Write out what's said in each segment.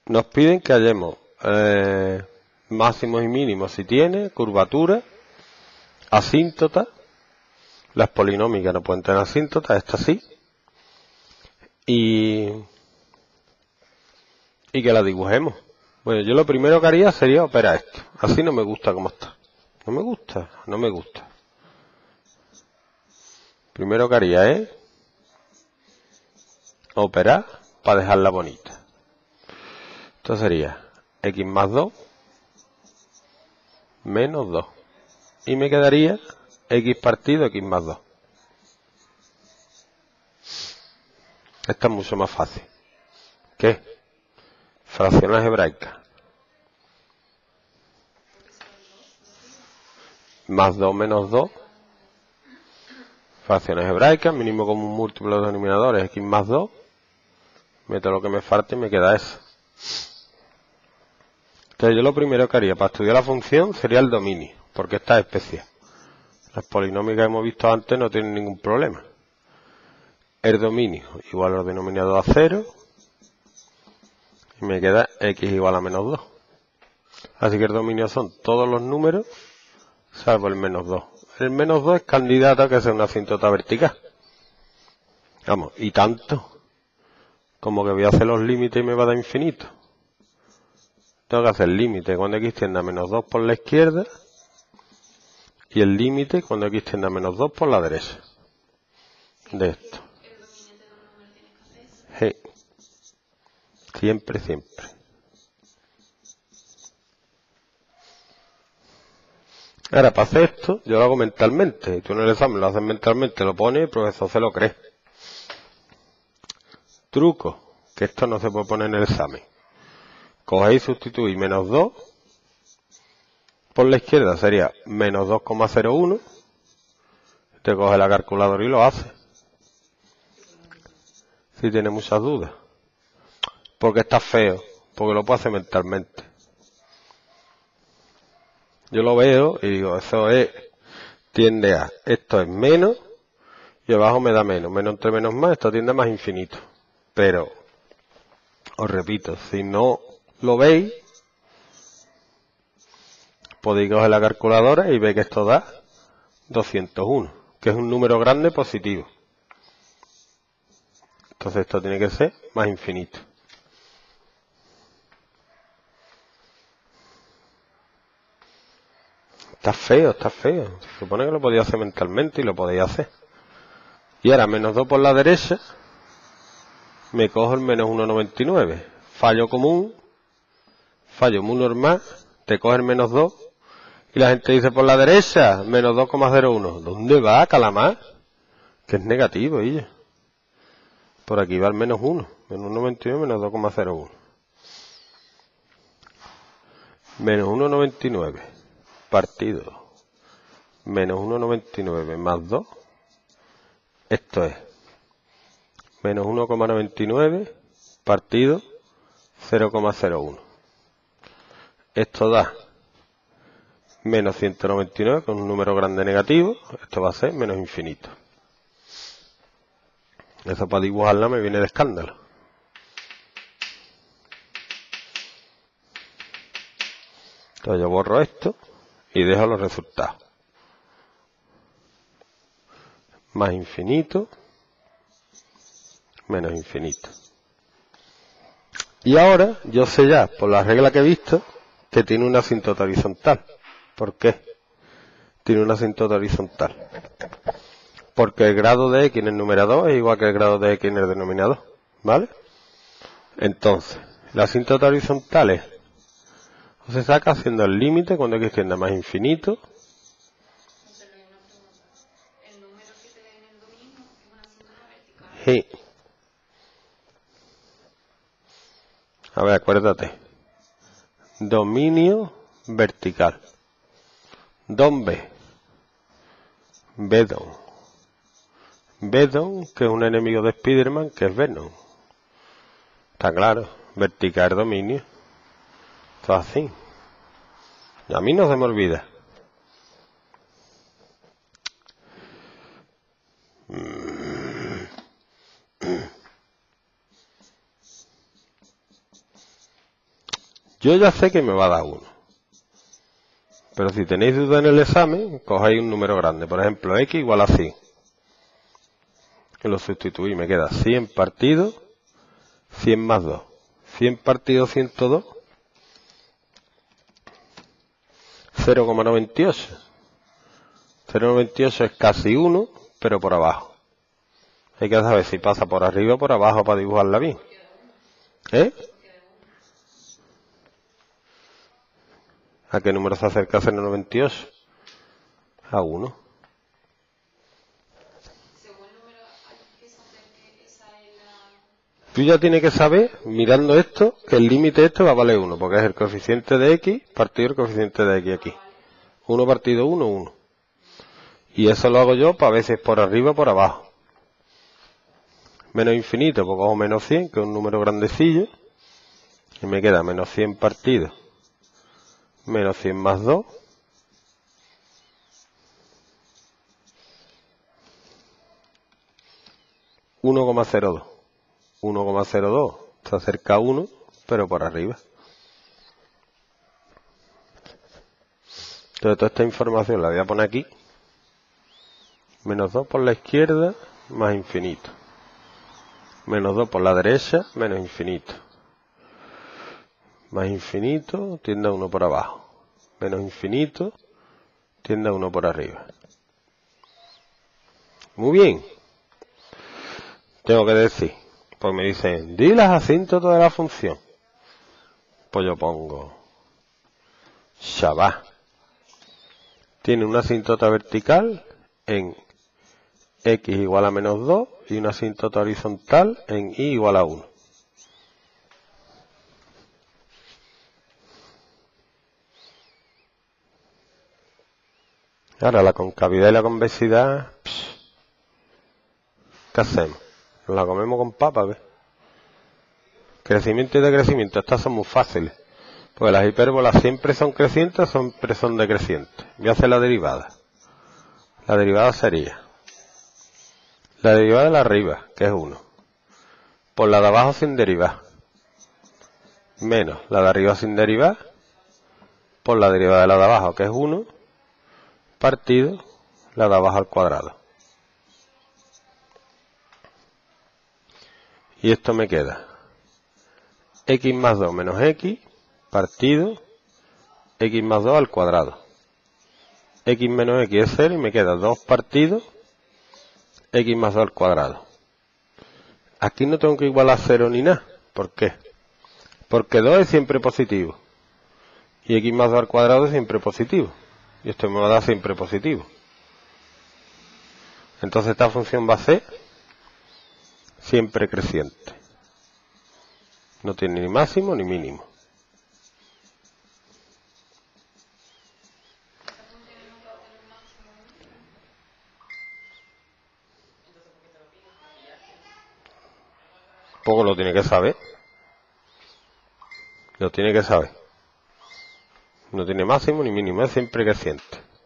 Nos piden que hallemos máximos y mínimos si tiene, curvatura, asíntota. Las polinómicas no pueden tener asíntota, esta sí. Y que la dibujemos. Bueno, yo lo primero que haría sería operar esto. Así no me gusta como está. No me gusta. Primero que haría es operar para dejarla bonita. Esto sería x más 2 menos 2. Y me quedaría x partido x más 2. Esta es mucho más fácil. ¿Qué? Fracción algebraica. Más 2 menos 2. Fracción algebraica, mínimo común múltiplo de los denominadores, x más 2. Meto lo que me falta y me queda eso. Entonces yo lo primero que haría para estudiar la función sería el dominio, porque esta es especial. Las polinómicas que hemos visto antes no tienen ningún problema. El dominio igual al denominador a 0. Y me queda x igual a menos 2. Así que el dominio son todos los números, salvo el menos 2. El menos 2 es candidato a que sea una asíntota vertical. Vamos, y tanto. Como que voy a hacer los límites y me va a dar infinito. Tengo que hacer el límite cuando x tiende a menos 2 por la izquierda. Y el límite cuando x tiende a menos 2 por la derecha. De esto. Sí. Siempre. Ahora, para hacer esto, yo lo hago mentalmente. Y tú en el examen lo haces mentalmente, lo pones y el profesor se lo cree. Truco, que esto no se puede poner en el examen. Cogéis y sustituís menos 2 por la izquierda, sería menos 2,01. Te coge la calculadora y lo hace. Si tiene muchas dudas. Porque está feo, porque lo puedo hacer mentalmente. Yo lo veo y digo, eso es, tiende a, esto es menos, y abajo me da menos. Menos entre menos más, esto tiende a más infinito. Pero, os repito, si no lo veis, podéis coger la calculadora y ver que esto da 201, que es un número grande positivo. Entonces esto tiene que ser más infinito. Está feo. Se supone que lo podía hacer mentalmente y lo podéis hacer. Y ahora menos 2 por la derecha, me cojo el menos 1,99. Fallo común, fallo muy normal, te coge el menos 2 y la gente dice por la derecha, menos 2,01. ¿Dónde va, calamar? Que es negativo, ella. Por aquí va el menos 1. Menos 1,99 menos 2,01. Menos 1,99 partido menos 1,99 más 2. Esto es menos 1,99 partido 0,01. Esto da menos 199, con un número grande negativo. Esto va a ser menos infinito. Eso para dibujarla me viene de escándalo. Entonces yo borro esto y dejo los resultados. Más infinito, menos infinito. Y ahora yo sé ya, por la regla que he visto, que tiene una asíntota horizontal. ¿Por qué? Tiene una asíntota horizontal. Porque el grado de x en el numerador es igual que el grado de x en el denominador. ¿Vale? Entonces, la asíntota horizontal es, o se saca haciendo el límite cuando x tiende a más infinito. Sí. A ver, acuérdate. Dominio vertical. Don B. Venom. Venom, que es un enemigo de Spider-Man, que es Venom. Está claro. Vertical dominio. Esto es así. Y a mí no se me olvida. Yo ya sé que me va a dar 1. Pero si tenéis duda en el examen, cogéis un número grande. Por ejemplo, x igual a 100. Que lo sustituí, me queda 100 partido 100 más 2. 100 partido 102. 0,98. 0,98 es casi 1, pero por abajo. Hay que saber si pasa por arriba o por abajo para dibujarla bien. ¿Eh? ¿A qué número se acerca 0,98? A 1. Tú ya tienes que saber, mirando esto, que el límite este va a valer 1, porque es el coeficiente de x partido el coeficiente de x aquí. 1 partido 1, 1. Y eso lo hago yo para veces por arriba o por abajo. Menos infinito, pues cojo menos 100, que es un número grandecillo. Y me queda menos 100 partido menos 100 más 2. 1,02. 1,02 se acerca a 1, pero por arriba. Entonces toda esta información la voy a poner aquí. Menos 2 por la izquierda, más infinito. Menos 2 por la derecha, menos infinito. Más infinito, tiende a 1 por abajo. Menos infinito, tiende a 1 por arriba. Muy bien. Tengo que decir, pues me dicen, di las asíntotas de la función. Pues yo pongo Shabbat. Tiene una asíntota vertical en x igual a menos 2 y una asíntota horizontal en y igual a 1. Ahora la concavidad y la convexidad, ¿qué hacemos? ¿Nos la comemos con papa? ¿Qué? Crecimiento y decrecimiento, estas son muy fáciles. Porque las hipérbolas siempre son crecientes, siempre son decrecientes. Voy a hacer la derivada. La derivada sería la derivada de la arriba, que es 1, por la de abajo sin derivar, menos la de arriba sin derivar, por la derivada de la de abajo, que es 1, partido la de abajo al cuadrado. Y esto me queda x más 2 menos x, partido x más 2 al cuadrado. X menos x es 0 y me queda 2 partido x más 2 al cuadrado. Aquí no tengo que igualar 0 ni nada. ¿Por qué? Porque 2 es siempre positivo. Y x más 2 al cuadrado es siempre positivo. Y esto me va a dar siempre positivo. Entonces esta función va a ser siempre creciente. No tiene ni máximo ni mínimo. Poco lo tiene que saber. Lo tiene que saber. No tiene máximo ni mínimo, es siempre creciente.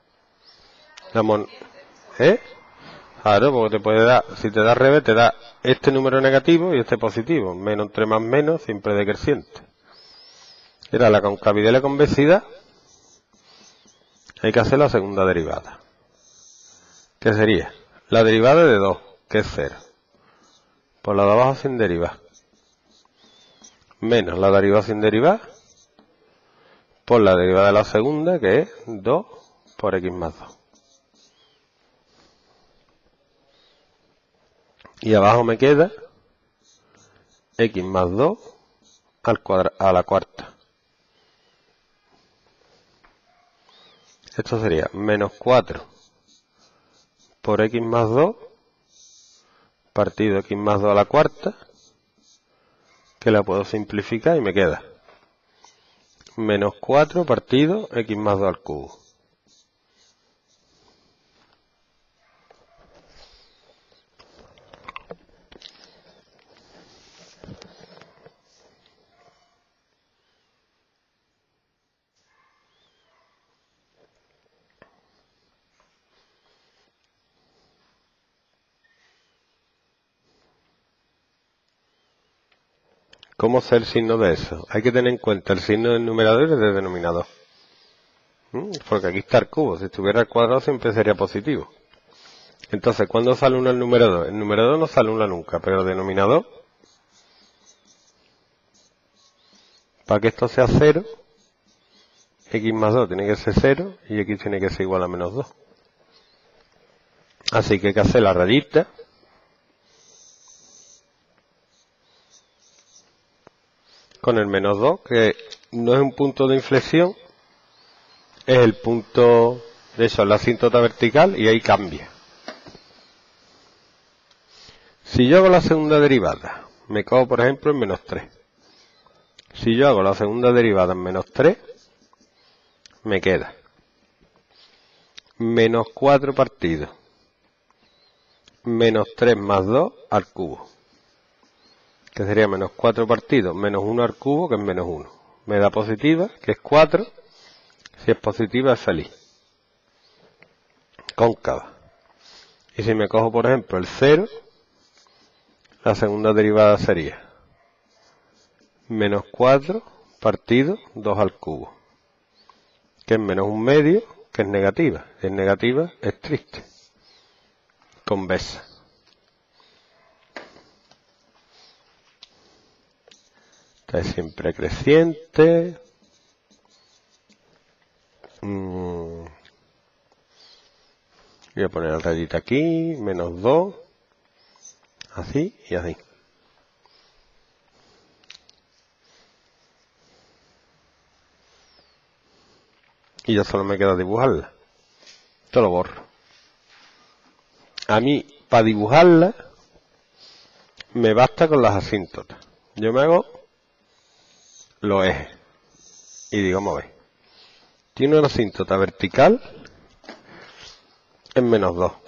¿Eh? Claro, porque te puede dar, si te da al revés, te da este número negativo y este positivo. Menos entre más menos, siempre decreciente. Era la concavidad y la convexidad. Hay que hacer la segunda derivada. ¿Qué sería? La derivada de 2, que es 0. Por la de abajo sin derivar. Menos la derivada sin derivar. Por la derivada de la segunda, que es 2 por x más 2. Y abajo me queda x más 2 a la cuarta. Esto sería menos 4 por x más 2 partido x más 2 a la cuarta, que la puedo simplificar y me queda menos 4 partido x más 2 al cubo. ¿Cómo sé el signo de eso? Hay que tener en cuenta el signo del numerador y del denominador. Porque aquí está el cubo. Si estuviera el cuadrado siempre sería positivo. Entonces, ¿cuándo sale 1 el numerador? El numerador no sale 1 nunca, pero el denominador, para que esto sea 0, x más 2 tiene que ser 0 y x tiene que ser igual a menos 2. Así que hay que hacer la rayita. Con el menos 2, que no es un punto de inflexión, es el punto de eso, la asíntota vertical, y ahí cambia. Si yo hago la segunda derivada, me cojo por ejemplo en menos 3. Si yo hago la segunda derivada en menos 3, me queda menos 4 partido menos 3 más 2 al cubo, que sería menos 4 partido menos 1 al cubo, que es menos 1. Me da positiva, que es 4. Si es positiva es feliz. Cóncava. Y si me cojo por ejemplo el 0, la segunda derivada sería menos 4 partido 2 al cubo, que es menos 1/2, que es negativa. Si es negativa es triste. Convexa. Esta es siempre creciente. Voy a poner la rayita aquí, menos 2, así y así. Y ya solo me queda dibujarla. Esto lo borro. A mí, para dibujarla, me basta con las asíntotas. Yo me hago los ejes. Y digo, vamos a ver. Tiene una asíntota vertical en menos 2.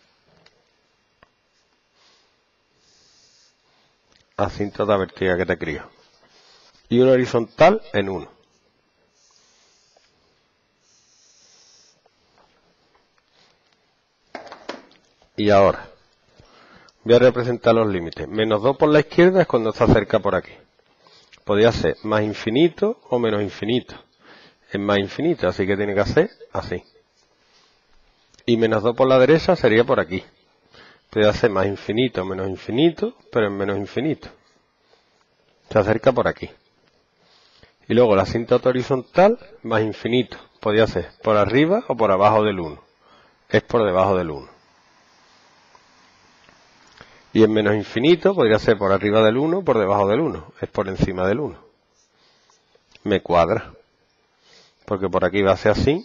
Asíntota vertical que te crío. Y una horizontal en 1. Y ahora, voy a representar los límites. Menos 2 por la izquierda es cuando se acerca por aquí. Podría ser más infinito o menos infinito. Es más infinito, así que tiene que ser así. Y menos 2 por la derecha sería por aquí. Podría ser más infinito o menos infinito, pero es menos infinito. Se acerca por aquí. Y luego la asíntota horizontal, más infinito. Podría ser por arriba o por abajo del 1. Es por debajo del 1. Y en menos infinito podría ser por arriba del 1 o por debajo del 1. Es por encima del 1. Me cuadra. Porque por aquí va a ser así.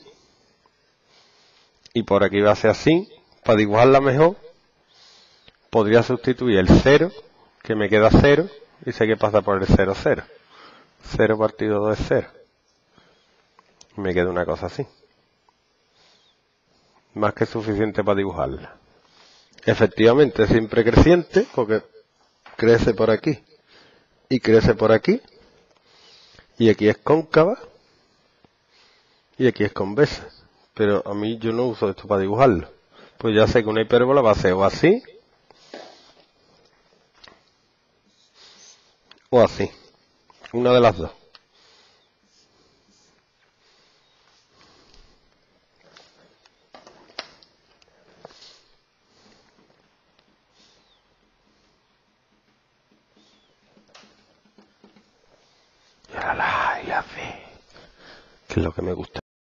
Y por aquí va a ser así. Para dibujarla mejor, podría sustituir el 0, que me queda 0, y sé que pasa por el 0, 0. 0 partido 2 es 0. Me queda una cosa así. Más que suficiente para dibujarla. Efectivamente, siempre creciente, porque crece por aquí y crece por aquí. Y aquí es cóncava y aquí es convexa. Pero a mí yo no uso esto para dibujarlo. Pues ya sé que una hipérbola va a ser o así o así. Una de las dos. Y ahora la A y la B, que es lo que me gusta.